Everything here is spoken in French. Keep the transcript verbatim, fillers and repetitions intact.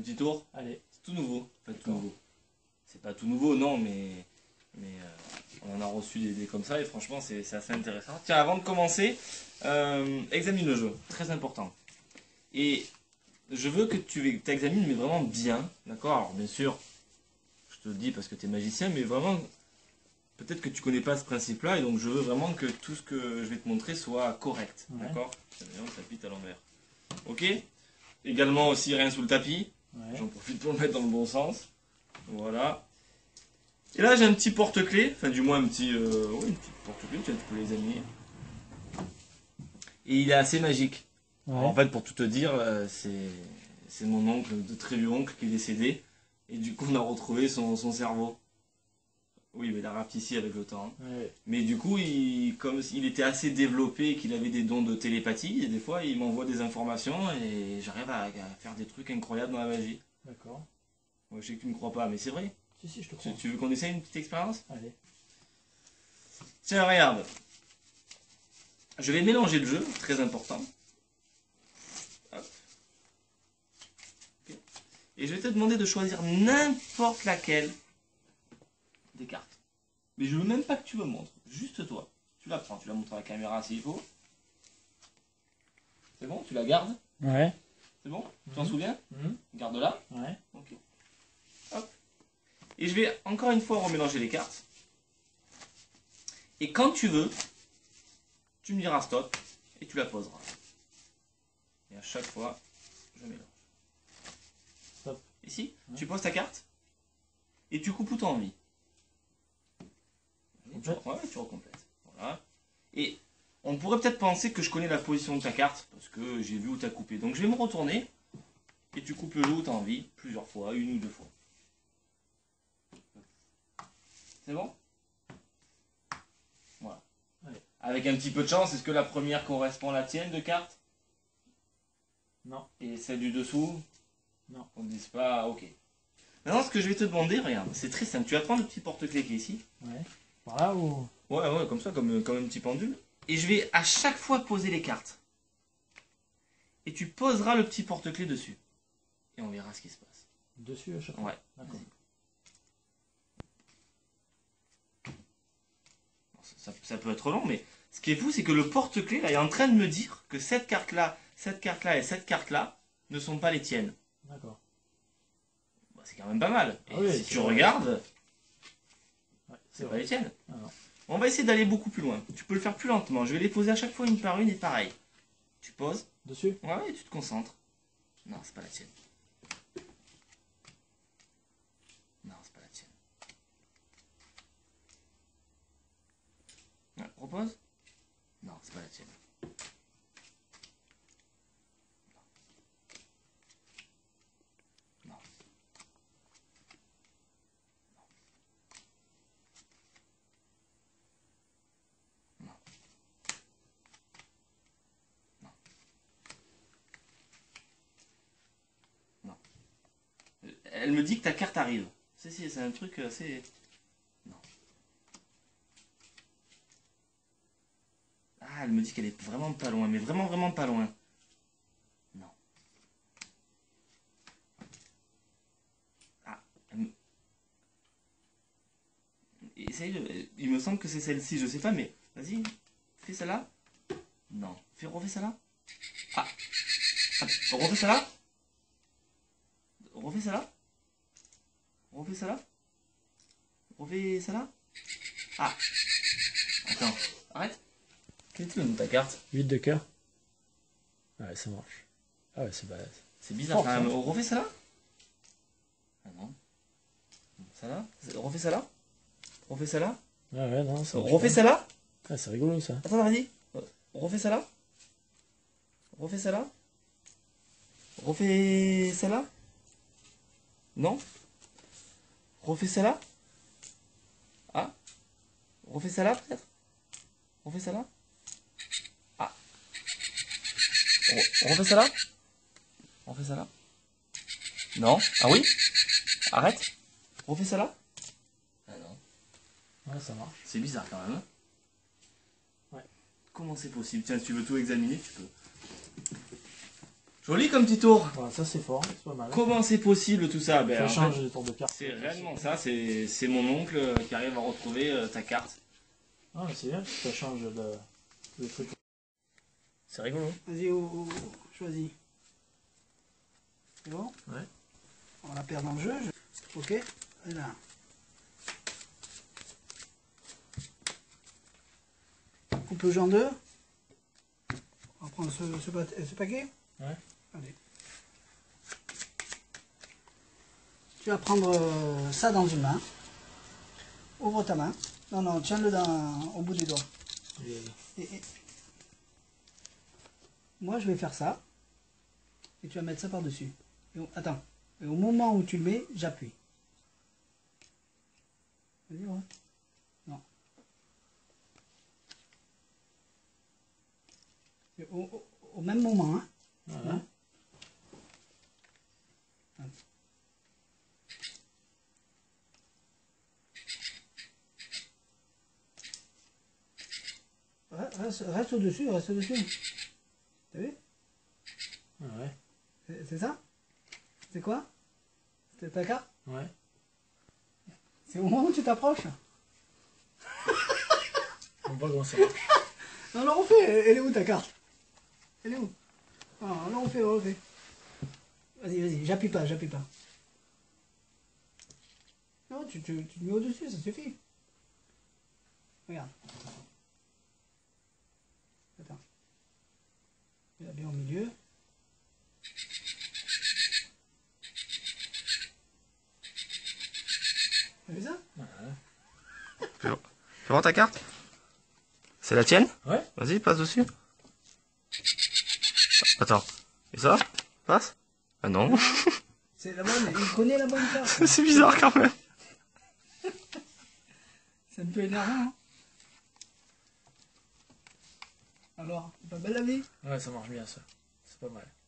petit tour? Allez. C'est tout nouveau. Pas tout nouveau. C'est pas tout nouveau, non, mais, mais euh, on en a reçu des, des comme ça et franchement, c'est assez intéressant. Tiens, avant de commencer, euh, examine le jeu. Très important. Et je veux que tu t'examines, mais vraiment bien. D'accord? Alors, bien sûr, je te le dis parce que tu es magicien, mais vraiment, peut-être que tu connais pas ce principe-là et donc je veux vraiment que tout ce que je vais te montrer soit correct. Ouais. D'accord? D'ailleurs, le tapis est à l'envers. Ok? Également aussi rien sous le tapis. Ouais. J'en profite pour le mettre dans le bon sens. Voilà. Et là j'ai un petit porte-clés, enfin du moins un petit, euh, oui, une petite porte-clés, tu, tu peux l'examiner. Et il est assez magique. Ouais. Alors, en fait, pour tout te dire, euh, c'est mon oncle, de très vieux oncle qui est décédé. Et du coup on a retrouvé son, son cerveau. Oui, mais il a rapetissi avec le temps. Ouais. Mais du coup, il, comme il était assez développé, qu'il avait des dons de télépathie, et des fois il m'envoie des informations et j'arrive à, à faire des trucs incroyables dans la magie. D'accord. Ouais, je sais que tu ne me crois pas, mais c'est vrai. Si, si, je te crois. Tu, tu veux qu'on essaye une petite expérience? Allez. Tiens, regarde. Je vais mélanger le jeu, très important. Hop. Okay. Et je vais te demander de choisir n'importe laquelle des cartes. Mais je veux même pas que tu me montres, juste toi. Tu la prends, tu la montres à la caméra s'il faut. C'est bon? Tu la gardes? Ouais. C'est bon? Tu t'en mmh. souviens? mmh. Garde-la. Ouais. Ok. Hop. Et je vais encore une fois remélanger les cartes. Et quand tu veux, tu me diras stop et tu la poseras. Et à chaque fois, je mélange. Stop. Ici, ouais. Tu poses ta carte et tu coupes où tu as envie. Et tu, ouais, tu recomplètes. Voilà. Et on pourrait peut-être penser que je connais la position de ta carte parce que j'ai vu où tu as coupé. Donc je vais me retourner et tu coupes le jeu où tu as envie, plusieurs fois, une ou deux fois. C'est bon? Voilà. Allez. Avec un petit peu de chance, est-ce que la première correspond à la tienne de carte? Non. Et celle du dessous? Non. On ne dise pas, ok. Maintenant, ce que je vais te demander, regarde, c'est très simple. Tu vas prendre le petit porte-clés qui est ici. Ouais. Par là ou? Ouais, ouais, comme ça, comme, comme un petit pendule. Et je vais à chaque fois poser les cartes. Et tu poseras le petit porte-clés dessus. Et on verra ce qui se passe. Dessus à chaque fois? Ouais. D'accord. Ça, ça peut être long, mais ce qui est fou, c'est que le porte-clés là est en train de me dire que cette carte-là, cette carte-là et cette carte-là ne sont pas les tiennes. D'accord. Bah, c'est quand même pas mal. Et ah oui, si tu vrai. regardes, ouais, c'est pas les tiennes. Ah non. On va essayer d'aller beaucoup plus loin. Tu peux le faire plus lentement. Je vais les poser à chaque fois une par une et pareil. Tu poses. Dessus? Ouais, et tu te concentres. Non, c'est pas la tienne. Non, c'est pas la tienne. Ouais, repose. Non, c'est pas la tienne. Non. Non. Non. Non. Non. Elle me dit que ta carte arrive. Si, si, c'est un truc assez... Non. Ah, elle me dit qu'elle est vraiment pas loin, mais vraiment, vraiment pas loin. Non. Ah, elle me... Essaye de... Il me semble que c'est celle-ci, je sais pas, mais... Vas-y, fais celle-là. Non. Fais, refais celle-là. Ah. Ah. Refais celle-là. Refais celle-là. Refais celle-là. Refais celle-là. Ah. Attends. Arrête. Qu'est-ce que tu veux dans ta carte? huit de cœur. Ouais, ça marche. Ah ouais, c'est balèze. C'est bizarre quand même. On refait ça là? Ah non. Ça là? Refais ça là? Refais ça là? Ah ouais, non, ça refais ça là? Ah, c'est rigolo ça. Attends, vas-y. Refais ça là? Refais ça là? Refais ça là? Non? Refais ça là? Ah? Refais ça là peut-être? Refais ça là? Ah. On refait ça là? On fait ça là? Non? Ah oui? Arrête? Refais ça là? Ah non. Ouais, ça marche. C'est bizarre quand même. Hein? Ouais. Comment c'est possible? Tiens, si tu veux tout examiner, tu peux. Joli comme petit tour. Voilà, ça c'est fort, c'est pas mal. Comment c'est possible tout ça? Ben, Ça en change fait, les tours de carte. c'est réellement ça, c'est c'est mon oncle euh, qui arrive à retrouver euh, ta carte. Ah, mais c'est bien, ça change le, le truc. C'est rigolo. Vas-y, oh, oh, oh, choisis. C'est bon? Ouais. On la perd dans le jeu. Je... Ok. Et là. Coupe le jeu en deux. On va prendre ce, ce, pa- ce paquet. Ouais. Allez. Tu vas prendre euh, ça dans une main. Ouvre ta main. Non, non, tiens-le dans- au bout des doigts. Et, et- Moi, je vais faire ça. Et tu vas mettre ça par-dessus. Et au- Attends. Et au moment où tu le mets, j'appuie. Vas-y, ouais. Non. Et Au, au- au même moment, hein. Ouais. Hein. Reste, reste- reste au-dessus, reste au-dessus. T'as vu? Ouais. C'est c'est ça? C'est quoi? C'est ta carte? Ouais. C'est au moment où tu t'approches. On voit comment ça marche. Non, non, on fait. Elle est où ta carte? Elle est où? Non, non, on fait, on fait. Vas-y, vas-y, j'appuie pas, j'appuie pas. Non, tu, tu, tu mets au-dessus, ça suffit. Regarde. Attends. Il a bien au milieu. T'as vu ça? Ouais. Fais voir ta carte. C'est la tienne? Ouais. Vas-y, passe dessus. Attends. Et ça? Passe? Ah non. C'est la bonne, il connaît la bonne carte. C'est bizarre quand même. C'est un peu énervant, hein? Alors, c'est pas belle la vie? Ouais, ça marche bien ça. C'est pas mal.